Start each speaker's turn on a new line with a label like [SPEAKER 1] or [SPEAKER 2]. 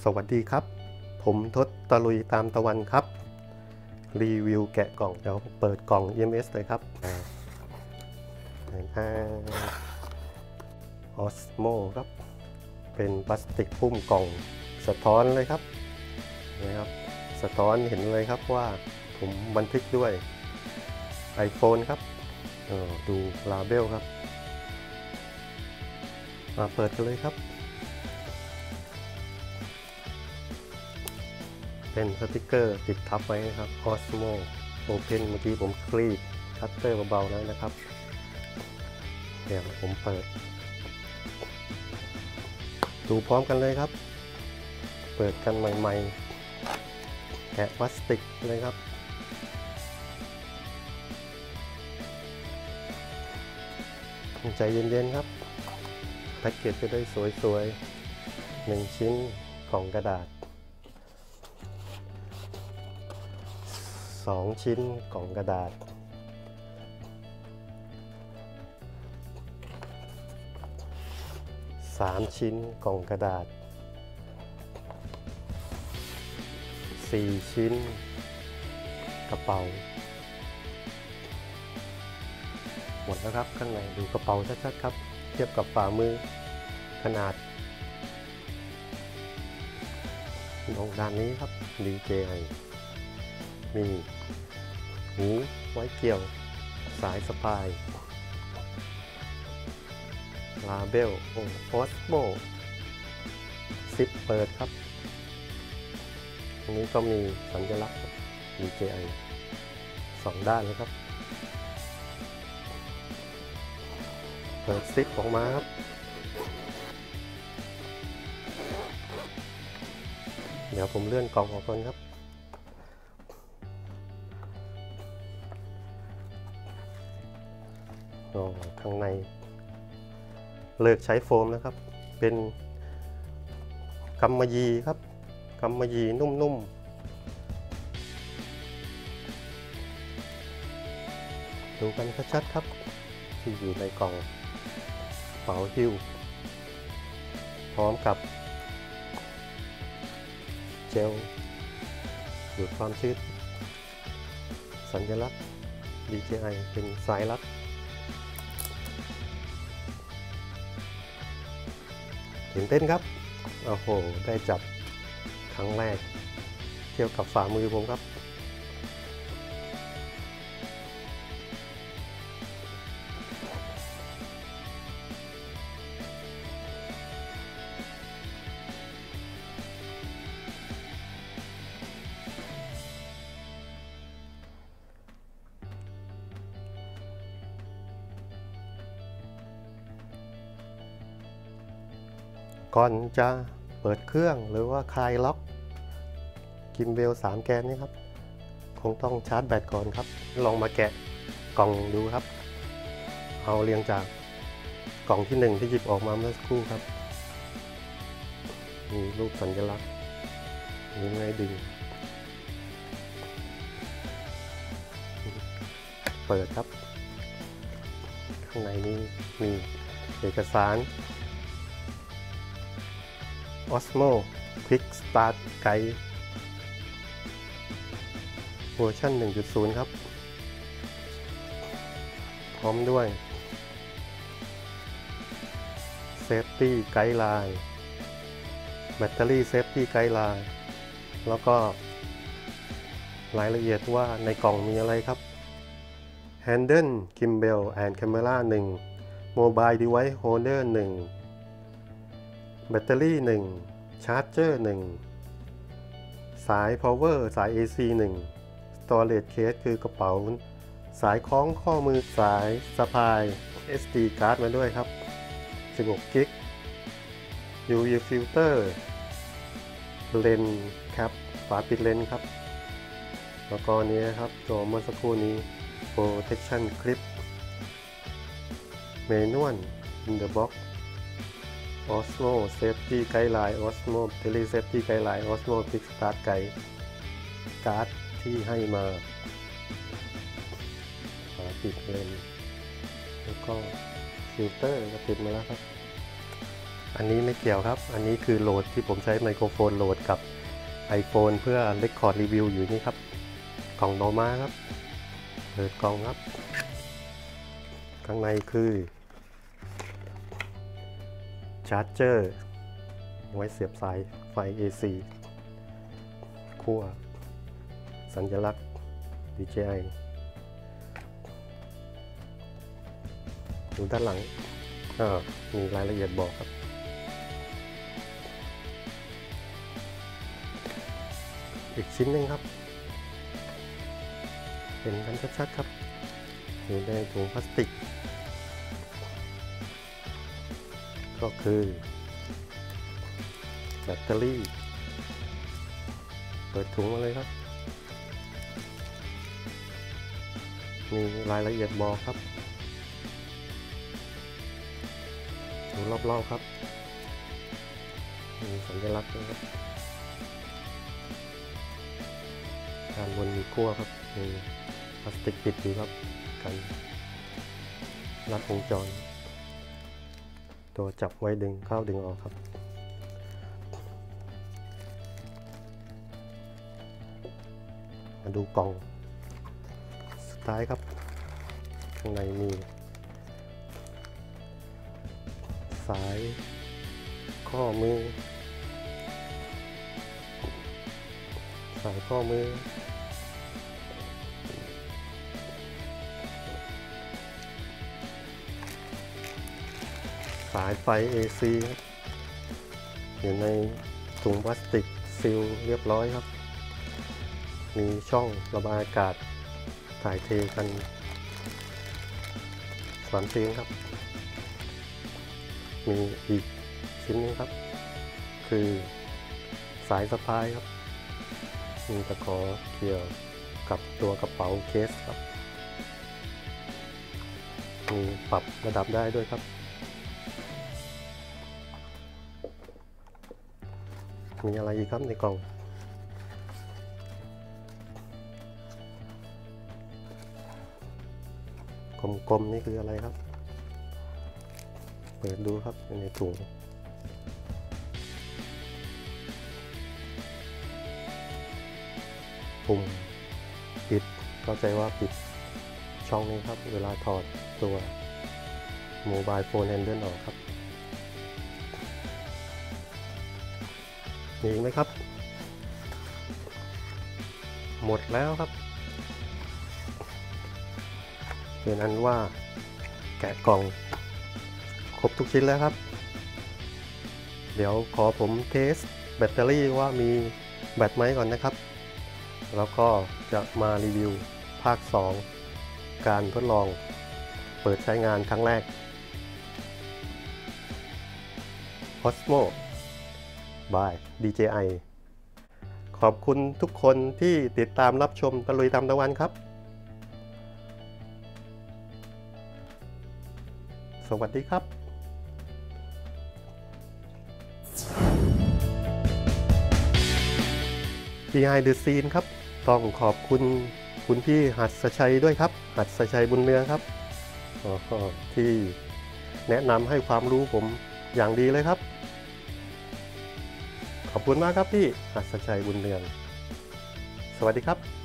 [SPEAKER 1] สวัสดีครับผมทศตะลุยตามตะวันครับรีวิวแกะกล่องเดี๋ยวเปิดกล่อง EMS เลยครับออสโมครับเป็นพลาสติกหุ้มกล่องสะท้อนเลยครับนะครับสะท้อนเห็นเลยครับว่าผมบันทึกด้วย iPhone ครับดูลาเบลครับมาเปิดกันเลยครับเป็นสติกเกอร์ติดทับไว้นะครับ Osmo Open เมื่อกี้ผมคลีบคัตเตอร์เบาๆแล้วนะครับเดี๋ยวผมเปิดดูพร้อมกันเลยครับเปิดกันใหม่ๆแกะพลาสติกเลยครับใจเย็นๆครับแพ็กเกจจะได้สวยๆ1ชิ้นกล่องกระดาษ2ชิ้นกล่องกระดาษ3ชิ้นกล่องกระดาษ4ชิ้นกระเป๋าหมดแล้วครับข้างในดูกระเป๋าชัดๆครับเทียบกับฝ่ามือขนาดตรงด้านนี้ครับ DJI มีหูไว้เกี่ยวสายสะพายลาเบลโอสโมซิปเปิดครับตรงนี้ก็มีสัญลักษณ์ DJI 2 ด้านเลยครับเปิดซิปออกมาครับเดี๋ยวผมเลื่อนกล่องออกก่อนครับข้างในเลิกใช้โฟมแล้วครับเป็นกำมะหยี่ครับกำมะหยี่นุ่มๆดูกันชัดๆครับที่อยู่ในกล่องเป๋าหิ้วพร้อมกับเจลดูดความชื้นสัญลักษณ์ DJI เป็นสายรัดตื่นเต้นครับโอ้โหได้จับครั้งแรกเกี่ยวกับฝ่ามือผมครับก่อนจะเปิดเครื่องหรือว่าคลายล็อกกิมเบล3 แกนนี่ครับคงต้องชาร์จแบตก่อนครับลองมาแกะกล่องดูครับเอาเรียงจากกล่องที่1ที่หยิบออกมาเมื่อสักครู่ครับมีรูปสัญลักษณ์มีไงดึงเปิดครับข้างในนี้มีเอกสาร Osmo Quick Start Guide เวอร์ชัน 1.0 ครับพร้อมด้วย Safety Guideline Battery Safety Guideline แล้วก็รายละเอียดว่าในกล่องมีอะไรครับ Handle Gimbal and Camera 1 Mobile Device Holder 1แบตเตอรี่1ชาร์จเจอร์1สาย power สาย AC 1 storage case คือกระเป๋าสายคล้องข้อมือสายสะพาย SD card มาด้วยครับ16 กิก UV filter เลนส์ครับฝาปิดเลนส์ครับแล้วก็นี้ครับตัวเมื่อสักครู่นี้ protection clip manual in the box Osmo Safety Guideline Osmo Battery Safety Guideline Osmo Quick Start Guide การ์ดที่ให้มาปิดเลนแล้วก็ฟิลเตอร์ก็ติดมาแล้วครับอันนี้ไม่เกี่ยวครับอันนี้คือโหลดที่ผมใช้ไมโครโฟนโหลดกับ iPhone เพื่อเรคคอร์ดรีวิวอยู่นี่ครับกล่องโนมาครับเปิดกล่องครับข้างในคือชาร์จเจอร์ไว้เสียบสายไฟ AC ขั้วสัญลักษณ์ DJI อยู่ด้านหลังมีรายละเอียดบอกครับอีกชิ้นหนึ่งครับเห็นกันชัดๆครับอยู่ในถุงพลาสติกก็คือแบตเตอรี่เปิดถุงมาเลยครับมีรายละเอียดบอกครับดูรอบๆครับมีสัญลักษณ์นะครับด้านบนมีขั้วครับมีพลาสติกปิดอยู่ครับกันรัดวงจรตัวจับไว้ดึงเข้าดึงออกครับมาดูกล่องสุดท้ายครับข้างในมีสายข้อมือสายข้อมือสายไฟ AC ครับอยู่ในถุงพลาสติกซีลเรียบร้อยครับมีช่องระบายอากาศถ่ายเทกัน3 เสียงครับมีอีกชิ้นนึงครับคือสายสะพายครับมีตะขอเกี่ยวกับตัวกระเป๋าเคสครับมีปรับระดับได้ด้วยครับมีอะไรอีกครับในกล่องกลมๆนี่คืออะไรครับเปิดดูครับในถุงปุ่มปิดเข้าใจว่าปิดช่องนี้ครับเวลาถอดตัวโมบายโฟนแฮนเดิลออกครับมีอีกไหมครับหมดแล้วครับเป็นอันว่าแกะกล่องครบทุกชิ้นแล้วครับเดี๋ยวขอผมเทสแบตเตอรี่ว่ามีแบตไหมก่อนนะครับแล้วก็จะมารีวิวภาค 2การทดลองเปิดใช้งานครั้งแรก Osmo by DJI ขอบคุณทุกคนที่ติดตามรับชมตะลุยตามตะวันครับสวัสดีครับ Behind the Scene ครับต้องขอบคุณคุณพี่หัสชัยด้วยครับหัสชัยบุญเรืองครับที่แนะนำให้ความรู้ผมอย่างดีเลยครับขอบคุณมากครับพี่หัสชัยบุญเรืองสวัสดีครับ